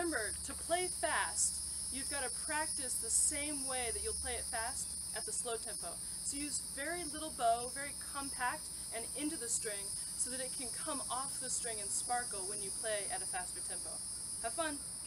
remember, to play fast, you've got to practice the same way that you'll play it fast at the slow tempo. So use very little bow, very compact, and into the string so that it can come off the string and sparkle when you play at a faster tempo. Have fun!